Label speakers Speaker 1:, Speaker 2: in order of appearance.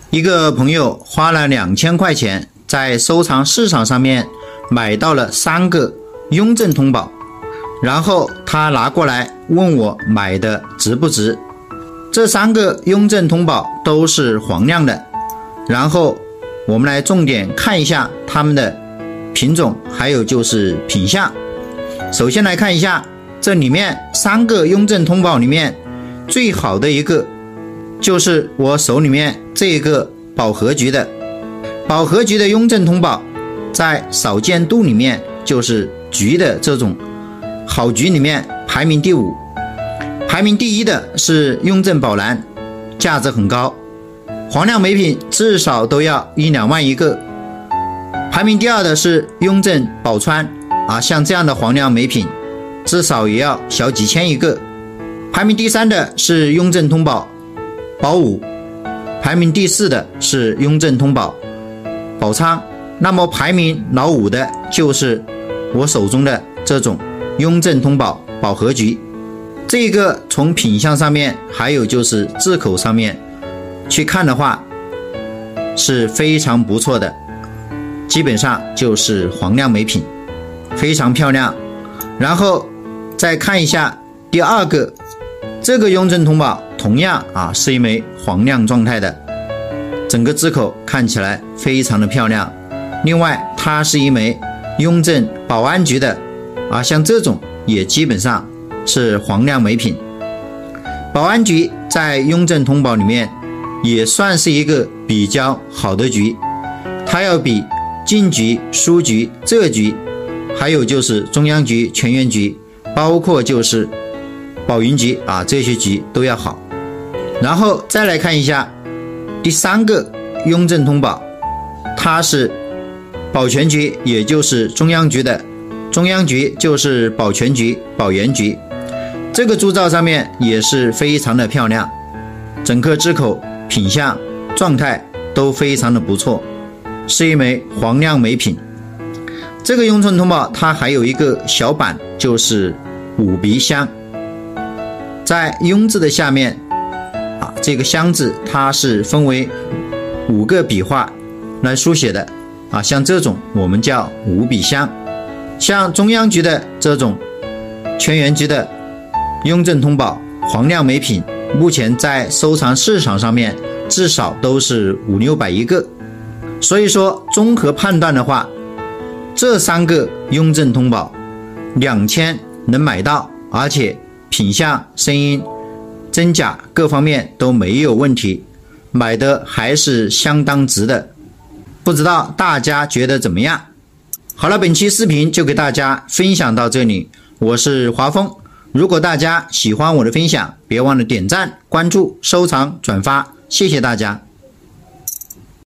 Speaker 1: 一个朋友花了2000块钱在收藏市场上面买到了3个雍正通宝，然后他拿过来问我买的值不值。这3个雍正通宝都是黄亮的，然后我们来重点看一下它们的品种，还有就是品相。首先来看一下这里面3个雍正通宝里面最好的一个，就是我手里面这个宝和菊的。宝和菊的雍正通宝在少见度里面，就是菊的这种好菊里面排名第5，排名第1的是雍正宝蓝，价值很高，黄亮美品至少都要1-2万一个。排名第2的是雍正宝川像这样的黄亮美品至少也要小几千一个。排名第3的是雍正通宝宝武，排名第4的是雍正通宝宝昌。那么排名老5的就是我手中的这种雍正通宝宝和菊。这个从品相上面还有就是字口上面去看的话是非常不错的，基本上就是黄亮美品，非常漂亮。然后再看一下第2个，这个雍正通宝同样是一枚黄亮状态的，整个字口看起来非常的漂亮。另外它是一枚雍正宝安菊的像这种也基本上是黄亮美品。宝安菊在雍正通宝里面也算是一个比较好的菊，它要比晋菊、苏菊、浙菊，还有就是中央菊、全元菊，包括就是宝云菊这些菊都要好。然后再来看一下第3个雍正通宝，它是宝全菊，也就是中央菊的。中央菊就是宝全菊、宝元菊，这个铸造上面也是非常的漂亮，整个枝口、品相、状态都非常的不错，是一枚黄亮美品。这个雍正通宝它还有一个小版，就是五鼻香，在雍字的下面这个香字它是分为5个笔画来书写的像这种我们叫五笔香。像中央菊的这种全元菊的雍正通宝黄亮美品，目前在收藏市场上面至少都是500-600一个。所以说综合判断的话，这3个雍正通宝2000能买到，而且品相、声音、真假各方面都没有问题，买的还是相当值的。不知道大家觉得怎么样？好了，本期视频就给大家分享到这里，我是华峰。如果大家喜欢我的分享，别忘了点赞、关注、收藏、转发，谢谢大家。